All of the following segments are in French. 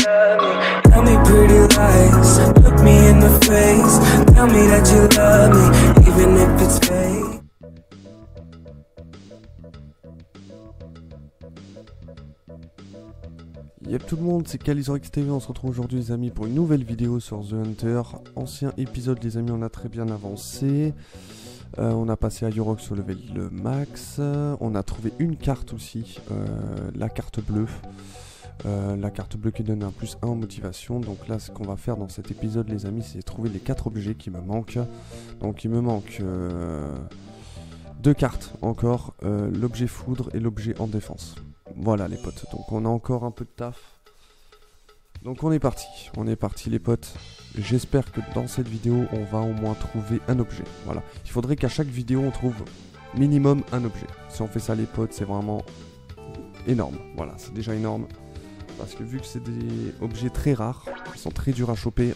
love me. Tell me pretty lies, look me in the face. Tell me that you love me, even if it's fake. Yep tout le monde, c'est Calizorix TV, on se retrouve aujourd'hui les amis pour une nouvelle vidéo sur The Hunter. Ancien épisode les amis, on a très bien avancé. On a passé à Yurox au level max. On a trouvé une carte aussi, la carte bleue. La carte bleue qui donne un +1 en motivation. Donc là ce qu'on va faire dans cet épisode les amis, c'est trouver les 4 objets qui me manquent. Donc il me manque 2 cartes encore, l'objet foudre et l'objet en défense. Voilà les potes, donc on a encore un peu de taf. Donc on est parti les potes. J'espère que dans cette vidéo on va au moins trouver un objet. Voilà, il faudrait qu'à chaque vidéo on trouve minimum un objet. Si on fait ça les potes, c'est vraiment énorme. Voilà, c'est déjà énorme. Parce que vu que c'est des objets très rares, ils sont très durs à choper.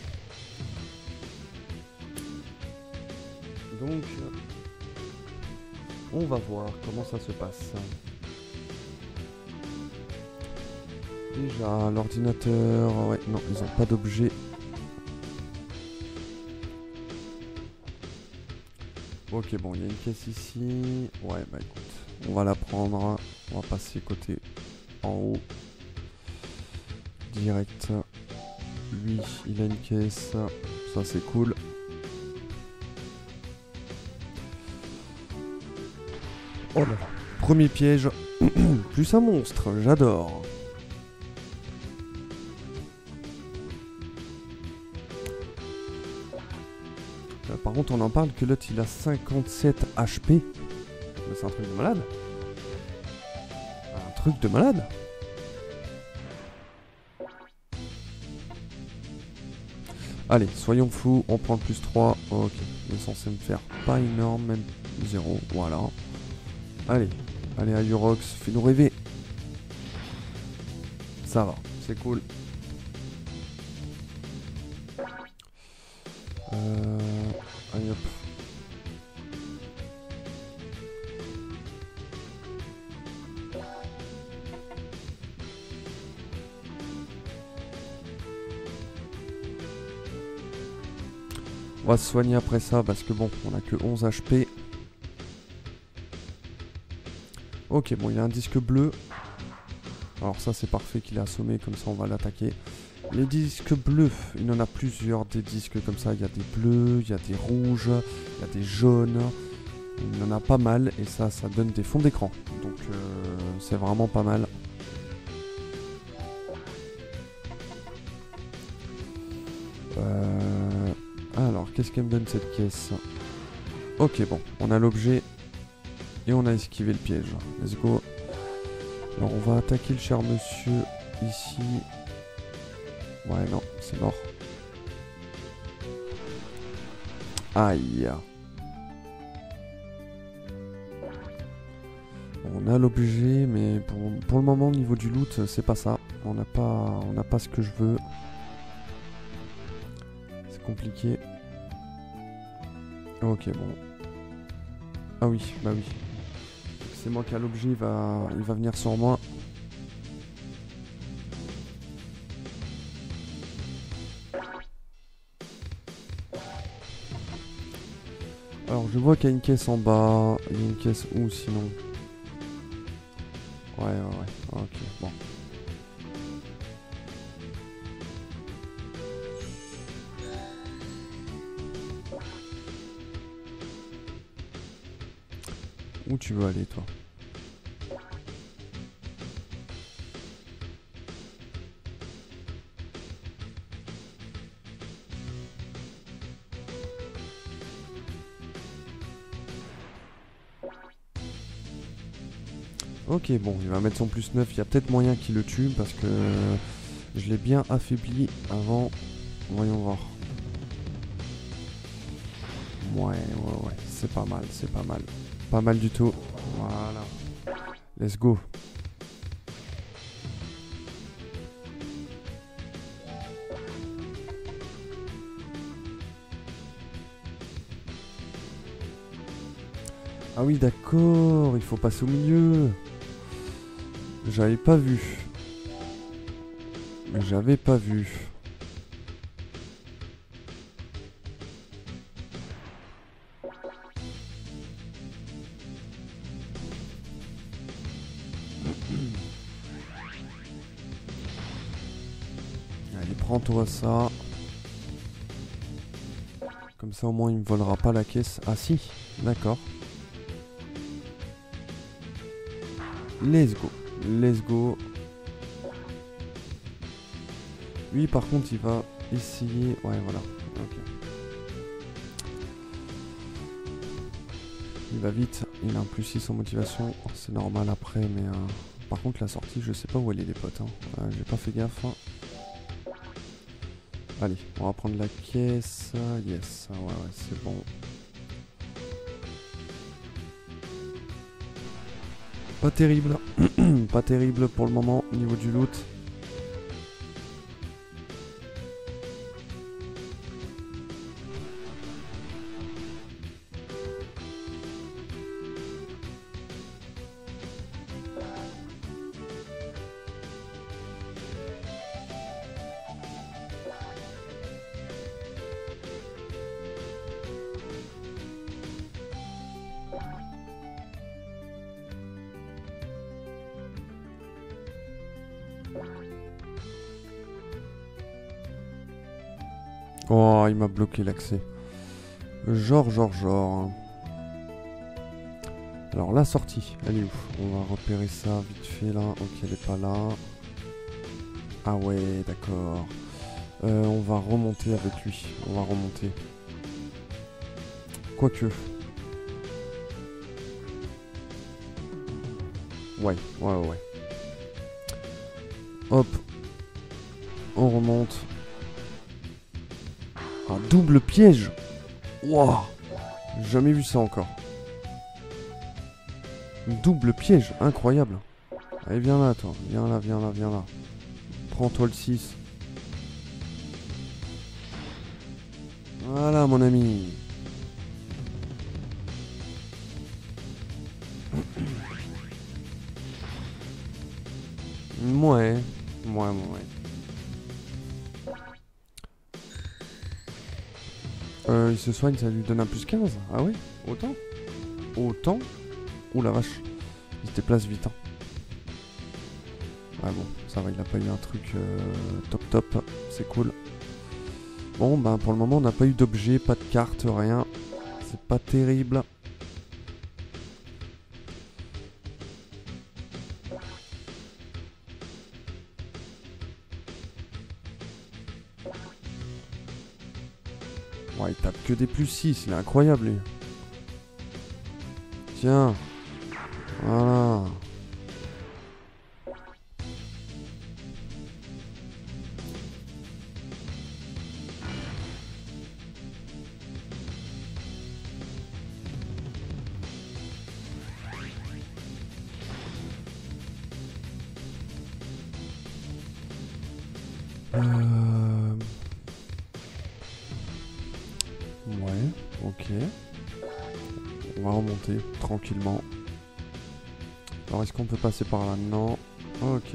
Donc on va voir comment ça se passe. Déjà, l'ordinateur... Ouais, non, ils n'ont pas d'objet. Ok, bon, il y a une caisse ici. Ouais, bah écoute, on va la prendre. On va passer côté en haut. Direct. Lui, il a une caisse. Ça, c'est cool. Oh là, premier piège. Plus un monstre, j'adore. Par contre, on en parle que l'autre il a 57 HP. C'est un truc de malade. Un truc de malade. Allez, soyons fous, on prend le +3. Ok, il est censé me faire pas énorme, même 0. Voilà. Allez, allez à Yurox, fais-nous rêver. Ça va, c'est cool. Allez hop. On va se soigner après ça parce que bon, on a que 11 HP. Ok, bon, il y a un disque bleu. Alors ça c'est parfait qu'il est assommé, comme ça on va l'attaquer. Les disques bleus, il en a plusieurs des disques comme ça, il y a des bleus, il y a des rouges, il y a des jaunes, il en a pas mal et ça donne des fonds d'écran, donc c'est vraiment pas mal. Alors, qu'est-ce qu'elle me donne cette caisse? Ok, bon, on a l'objet et on a esquivé le piège, let's go. Alors on va attaquer le cher monsieur ici. Ouais, non, c'est mort. Aïe. On a l'objet, mais pour le moment, au niveau du loot, c'est pas ça. On n'a pas ce que je veux. C'est compliqué. Ok, bon. Ah oui, bah oui. C'est moi qui a l'objet, il va venir sur moi. Alors je vois qu'il y a une caisse en bas. Il y a une caisse où sinon? Ouais, ok, bon. Où tu veux aller toi? Ok, bon, il va mettre son +9, il y a peut-être moyen qu'il le tue parce que je l'ai bien affaibli avant. Voyons voir. Ouais, c'est pas mal, c'est pas mal. Pas mal du tout. Voilà. Let's go. Ah oui, d'accord, il faut passer au milieu. J'avais pas vu. J'avais pas vu. Allez, prends-toi ça. Comme ça au moins il me volera pas la caisse. Ah si, d'accord. Let's go. Let's go. Lui par contre il va essayer... Ouais voilà. Ok. Il va vite. Il a un +6 en motivation. C'est normal après mais... Par contre la sortie je sais pas où elle est les potes. Hein. J'ai pas fait gaffe. Hein. Allez, on va prendre la caisse. Yes, ouais, c'est bon. Pas terrible. Pas terrible pour le moment au niveau du loot. Oh, il m'a bloqué l'accès. Genre. Alors, la sortie, elle est où? On va repérer ça vite fait là. Ok, elle est pas là. Ah ouais, d'accord. On va remonter avec lui. On va remonter. Quoique. Ouais. Hop. On remonte. Un double piège. Waouh. Jamais vu ça encore. Double piège, incroyable. Allez, viens là, toi. Viens là. Prends-toi le 6. Voilà, mon ami. Ouais. Il se soigne, ça lui donne un +15. Ah ouais? Autant? Ouh la vache. Il se déplace vite. Hein. Ah bon, ça va, il a pas eu un truc top. C'est cool. Bon, ben pour le moment, on n'a pas eu d'objet, pas de carte, rien. C'est pas terrible. Ouais, il tape que des +6, il est incroyable lui. Tiens. Voilà. Ouais, ok. On va remonter tranquillement. Alors est-ce qu'on peut passer par là? Non. Ok.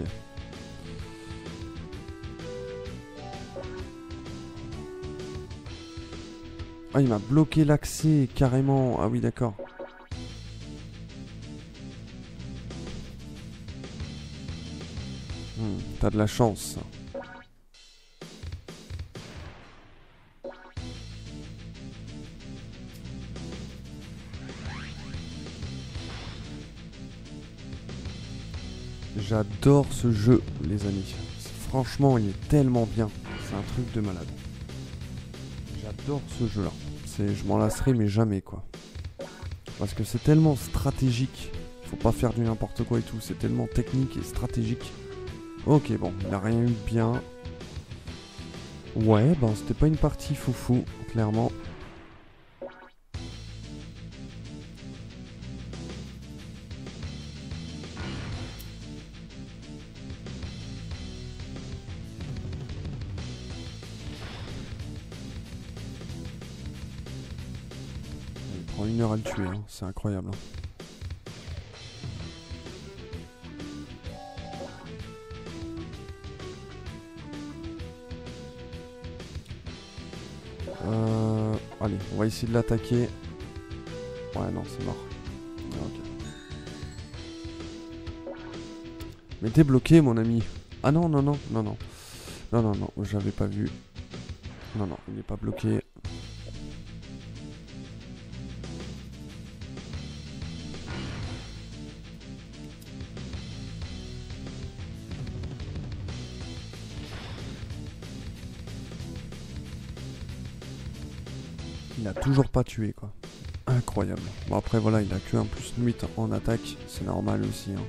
Ah, il m'a bloqué l'accès carrément. Ah oui, d'accord. T'as de la chance. J'adore ce jeu, les amis. Franchement, il est tellement bien. C'est un truc de malade. J'adore ce jeu-là. Je m'en lasserai, mais jamais, quoi. Parce que c'est tellement stratégique. Il faut pas faire du n'importe quoi et tout. C'est tellement technique et stratégique. Ok, bon, il a rien eu de bien. Ouais, ben c'était pas une partie foufou, clairement. Il prend 1 heure à le tuer, hein. C'est incroyable. Hein. Allez, on va essayer de l'attaquer. Ouais, non, c'est mort. Ok. Mais t'es bloqué, mon ami. Ah non, non, non, non, non. Non, non, non, j'avais pas vu. Non, non, il n'est pas bloqué. Il a toujours pas tué, quoi. Incroyable. Bon, après, voilà, il a que un plus 8 en attaque. C'est normal aussi. Hein.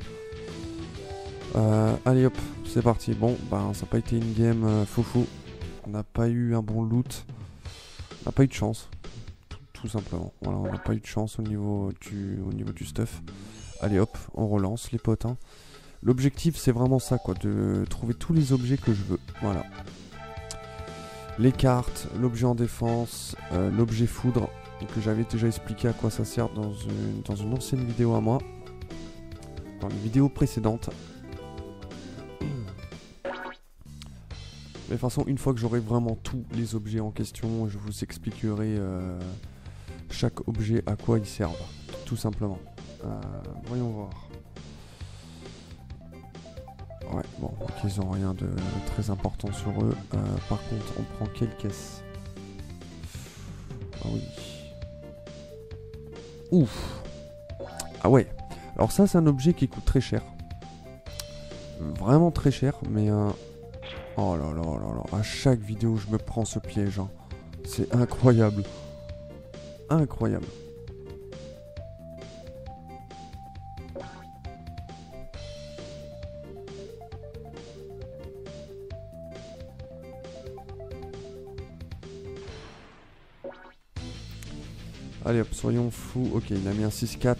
Allez, hop, c'est parti. Bon, bah, ça n'a pas été une game foufou. On n'a pas eu un bon loot. On n'a pas eu de chance. Tout simplement. Voilà, on n'a pas eu de chance au niveau du stuff. Allez, hop, on relance, les potes. Hein. L'objectif, c'est vraiment ça, quoi. De trouver tous les objets que je veux. Voilà. Les cartes, l'objet en défense, l'objet foudre, que j'avais déjà expliqué à quoi ça sert dans une ancienne vidéo à moi, dans les vidéos précédentes. Mais de toute façon, une fois que j'aurai vraiment tous les objets en question, je vous expliquerai chaque objet à quoi ils servent, tout simplement. Voyons voir. Ouais, bon, ok, ils ont rien de très important sur eux. Par contre, on prend quelle caisse? Ah oui. Ouf. Ah ouais. Alors ça, c'est un objet qui coûte très cher. Vraiment très cher, mais... Oh là là là là. À chaque vidéo, je me prends ce piège. Hein. C'est incroyable. Incroyable. Allez hop, soyons fous. Ok, il a mis un 6-4.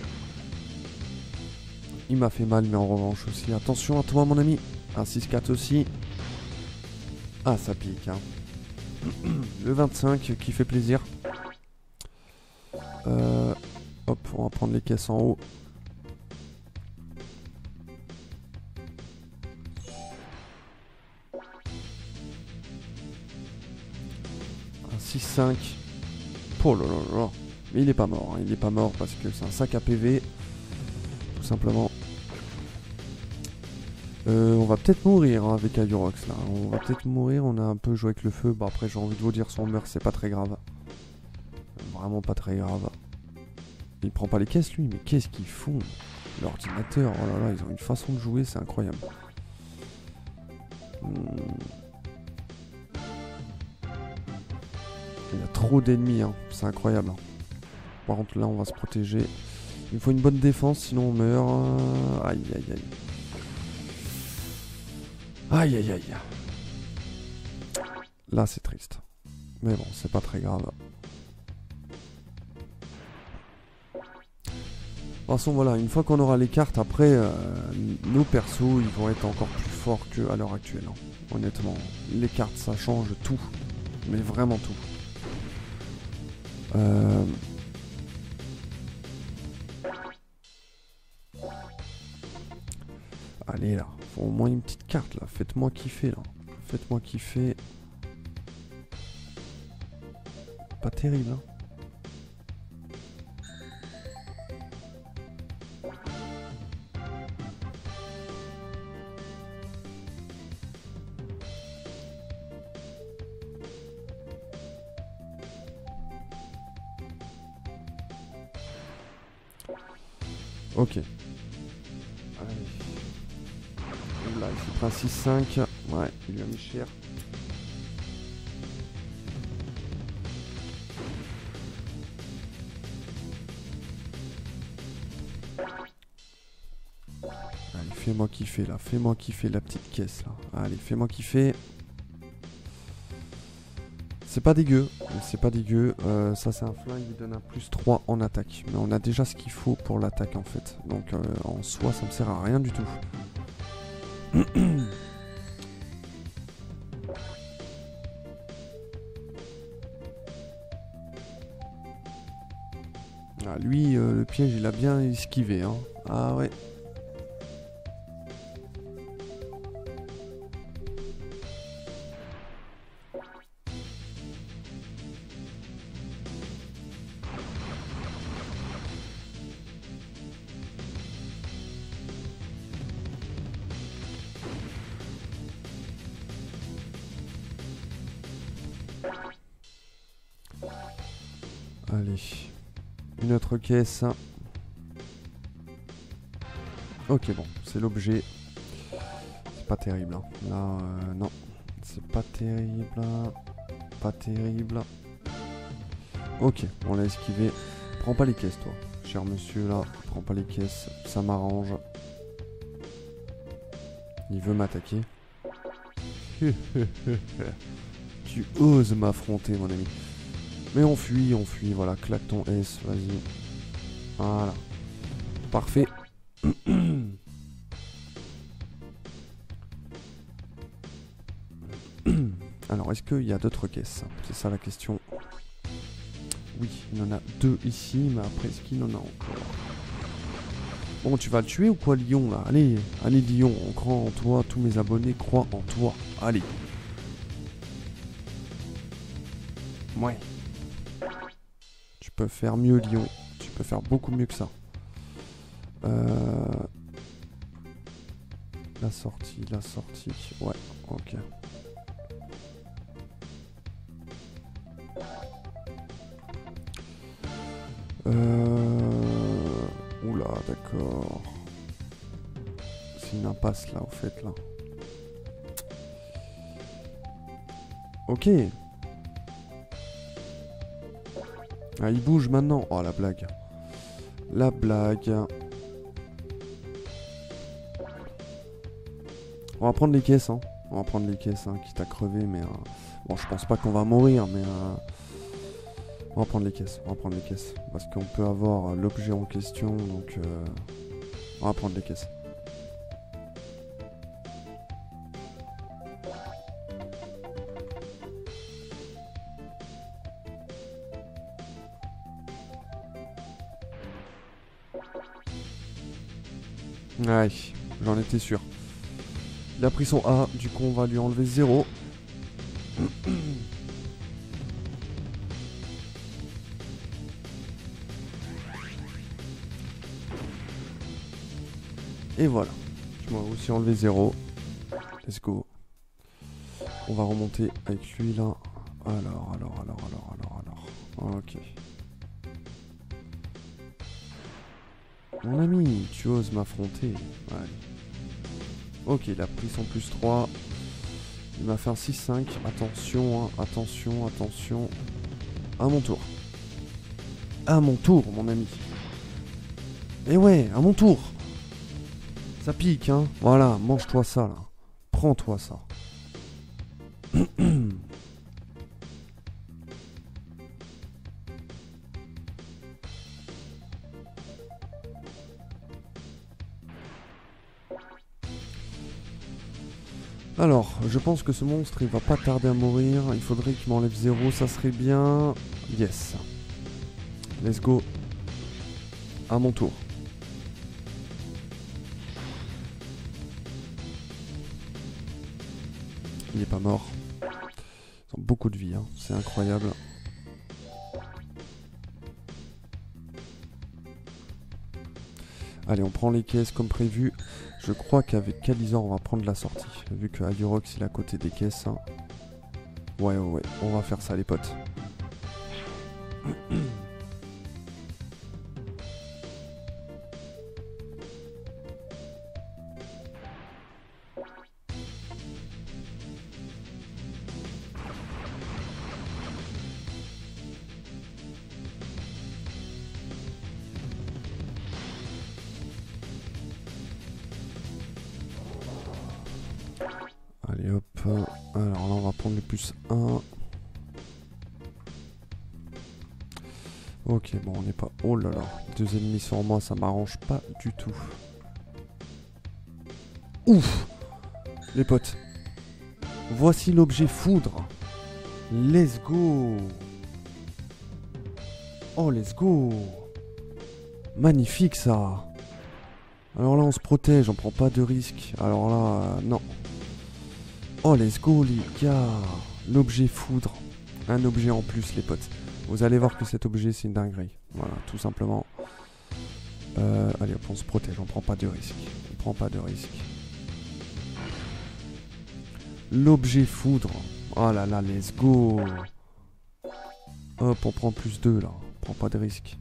Il m'a fait mal, mais en revanche aussi. Attention à toi, mon ami. Un 6-4 aussi. Ah, ça pique. Hein. Le 25 qui fait plaisir. Hop, on va prendre les caisses en haut. Un 6-5. Oh là là là. Mais il est pas mort. Hein. Il est pas mort parce que c'est un 5 APV. Tout simplement. On va peut-être mourir hein, avec Adurox là. On va peut-être mourir. On a un peu joué avec le feu. Bah après j'ai envie de vous dire si on meurt c'est pas très grave. Vraiment pas très grave. Il prend pas les caisses lui. Mais qu'est-ce qu'ils font? L'ordinateur. Oh là là. Ils ont une façon de jouer. C'est incroyable. Il y a trop d'ennemis. Hein. C'est incroyable. Hein. Par contre là on va se protéger. Il faut une bonne défense sinon on meurt. Aïe aïe aïe. Aïe aïe aïe. Là c'est triste. Mais bon, c'est pas très grave. De toute façon voilà, une fois qu'on aura les cartes, après nos persos ils vont être encore plus forts qu'à l'heure actuelle. Hein. Honnêtement, les cartes ça change tout. Mais vraiment tout. Allez là, faut au moins une petite carte là, faites-moi kiffer là. Faites-moi kiffer. Pas terrible hein. Ok. Allez. Là, il fait un 6-5. Ouais, il lui a mis cher. Allez, fais-moi kiffer là. Fais-moi kiffer la petite caisse là. Allez, fais-moi kiffer. C'est pas dégueu. C'est pas dégueu. Ça, c'est un flingue. Il donne un plus 3 en attaque. Mais on a déjà ce qu'il faut pour l'attaque en fait. Donc en soi, ça me sert à rien du tout. Ah, lui, le piège, il a bien esquivé. Hein. Ah ouais. Allez. Une autre caisse. Ok, bon, c'est l'objet. C'est pas terrible. Hein. Là, non. C'est pas terrible. Pas terrible. Ok, on l'a esquivé. Prends pas les caisses, toi. Cher monsieur, là. Prends pas les caisses. Ça m'arrange. Il veut m'attaquer. Tu oses m'affronter, mon ami. Mais on fuit, voilà, claque ton S, vas-y. Voilà. Parfait. Alors, est-ce qu'il y a d'autres caisses? C'est ça la question. Oui, il y en a 2 ici, mais après, est-ce qu'il y en a encore? Bon, tu vas le tuer ou quoi, Lion, là? Allez, allez, Lion, on croit en toi, tous mes abonnés croient en toi. Allez. Ouais. Tu peux faire mieux, Lion. Tu peux faire beaucoup mieux que ça. La sortie. Ouais, ok. Oula, d'accord. C'est une impasse là, au fait, là. Ok. Ah, il bouge maintenant. Oh, la blague. La blague. On va prendre les caisses, hein. On va prendre les caisses, hein, quitte à crever, mais... Bon, je pense pas qu'on va mourir, mais... On va prendre les caisses, parce qu'on peut avoir l'objet en question, donc... On va prendre les caisses. Ouais, j'en étais sûr. Il a pris son A, du coup on va lui enlever 0. Et voilà. Je m'en vais aussi enlever 0. Let's go. On va remonter avec lui là. Alors. Ok. Mon ami, tu oses m'affronter. Allez. Ok, il a pris son plus 3. Il m'a fait un 6-5. Attention, hein. Attention. À mon tour. À mon tour, mon ami. Et ouais, à mon tour. Ça pique, hein. Voilà, mange-toi ça, là. Prends-toi ça. Alors, je pense que ce monstre, il va pas tarder à mourir. Il faudrait qu'il m'enlève 0, ça serait bien. Yes. Let's go. À mon tour. Il n'est pas mort. Ils ont beaucoup de vie, hein. C'est incroyable. Allez, on prend les caisses comme prévu. Je crois qu'avec Kalizor, on va prendre la sortie. Vu que Adurox, il est à côté des caisses. Hein. Ouais. On va faire ça, les potes. Allez hop, alors là on va prendre le plus 1. Ok, bon on n'est pas... Oh là là, 2 ennemis sur moi, ça m'arrange pas du tout. Ouf. Les potes. Voici l'objet foudre. Let's go. Oh let's go. Magnifique ça. Alors là on se protège, on prend pas de risque. Alors là, non. Oh let's go les gars. L'objet foudre. Un objet en plus les potes. Vous allez voir que cet objet c'est une dinguerie. Voilà, tout simplement. Allez hop, on se protège, on prend pas de risque. On prend pas de risque. L'objet foudre. Oh là là, let's go. Hop, on prend plus 2 là. On prend pas de risque.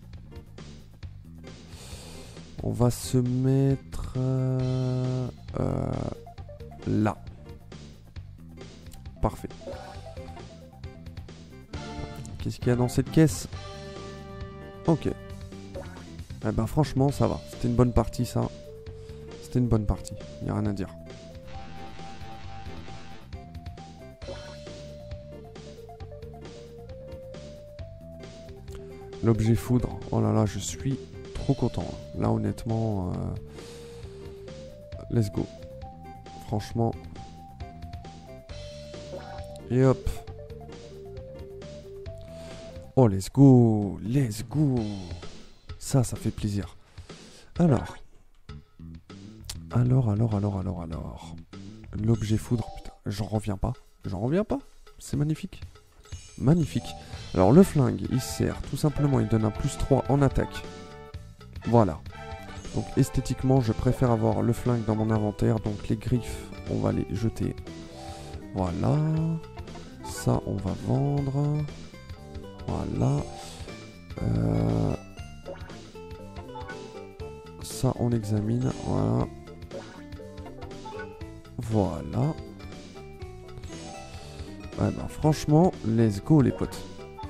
On va se mettre là. Parfait. Qu'est-ce qu'il y a dans cette caisse? Ok. Eh ben franchement, ça va. C'était une bonne partie, ça. C'était une bonne partie. Il n'y a rien à dire. L'objet foudre. Oh là là, je suis trop content. Là, honnêtement, let's go. Franchement. Et hop. Oh, let's go. Let's go. Ça fait plaisir. Alors. L'objet foudre, putain, j'en reviens pas. J'en reviens pas. C'est magnifique. Magnifique. Alors le flingue, il sert tout simplement, il donne un +3 en attaque. Voilà. Donc esthétiquement, je préfère avoir le flingue dans mon inventaire. Donc les griffes, on va les jeter. Voilà. Ça, on va vendre. Voilà. Ça, on examine. Voilà. Voilà. Ouais, bah, franchement, let's go les potes.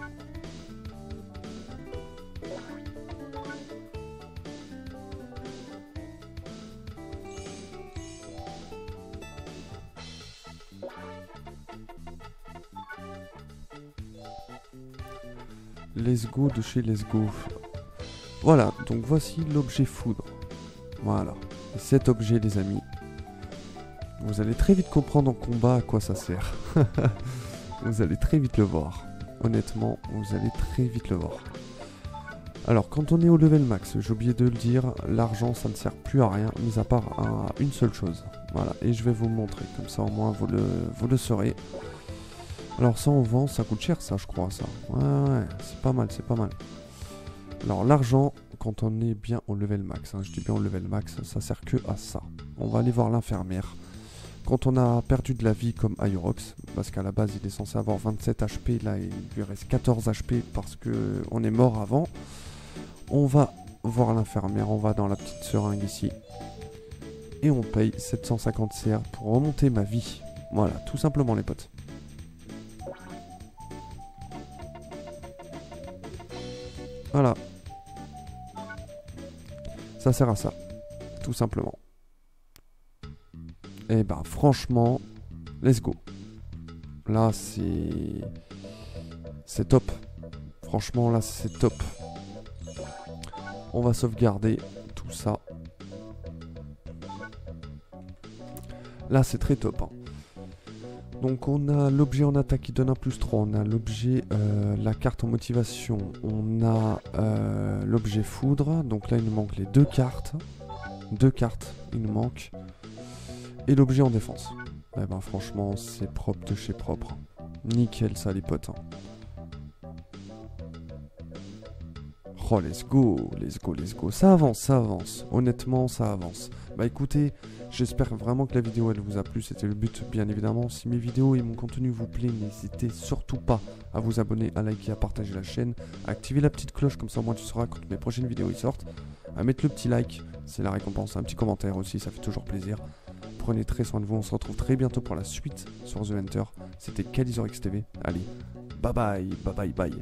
Let's go de chez Let's Go. Voilà, donc voici l'objet foudre. Voilà. Et cet objet, les amis, vous allez très vite comprendre en combat à quoi ça sert. Vous allez très vite le voir. Honnêtement, vous allez très vite le voir. Alors, quand on est au level max, j'ai oublié de le dire, l'argent, ça ne sert plus à rien, mis à part à une seule chose. Voilà, et je vais vous le montrer, comme ça au moins vous le saurez. Alors ça, on vend, ça coûte cher ça, je crois, ça. Ouais, c'est pas mal, c'est pas mal. Alors, l'argent, quand on est bien au level max, hein, je dis bien au level max, ça sert que à ça. On va aller voir l'infirmière. Quand on a perdu de la vie comme Aerox, parce qu'à la base il est censé avoir 27 HP, là il lui reste 14 HP parce que on est mort avant. On va voir l'infirmière, on va dans la petite seringue ici. Et on paye 750 CR pour remonter ma vie. Voilà, tout simplement les potes. Voilà. Ça sert à ça, tout simplement. Et bah franchement, let's go. Là c'est top. Franchement là c'est top. On va sauvegarder tout ça. Là c'est très top. Hein. Donc on a l'objet en attaque qui donne un +3. On a l'objet, la carte en motivation. On a l'objet foudre. Donc là il nous manque les 2 cartes. 2 cartes il nous manque. Et l'objet en défense. Eh ben franchement, c'est propre de chez propre. Nickel ça les potes. Oh let's go, let's go, let's go. Ça avance, ça avance. Honnêtement, ça avance. Bah écoutez, j'espère vraiment que la vidéo elle vous a plu. C'était le but bien évidemment. Si mes vidéos et mon contenu vous plaît, n'hésitez surtout pas à vous abonner, à liker, à partager la chaîne, à activer la petite cloche, comme ça au moins tu sauras quand mes prochaines vidéos y sortent. À mettre le petit like, c'est la récompense. Un petit commentaire aussi, ça fait toujours plaisir. Prenez très soin de vous, on se retrouve très bientôt pour la suite sur The Hunter. C'était Kalizorix TV. Allez, bye bye, bye bye bye.